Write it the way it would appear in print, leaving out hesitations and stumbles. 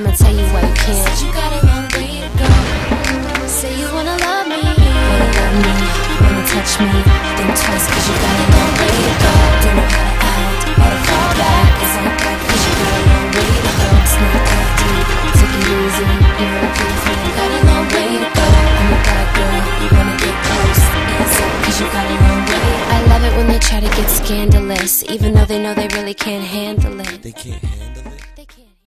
wanna tell you why you can't. Said you got a long way to go. Say you wanna love me, Wanna touch me, think twice, cause you got a long way to go. Don't know how to act, how to fall back. It's like that, cause you got a long way to go. It's not that deep, take it easy, you're a beautiful. you got a long way to go. I'm a bad girl, you wanna get close. Hands up, cause you got a long way. I love it when they try to get scandalous, even though they know they really can't handle it. They can't handle it.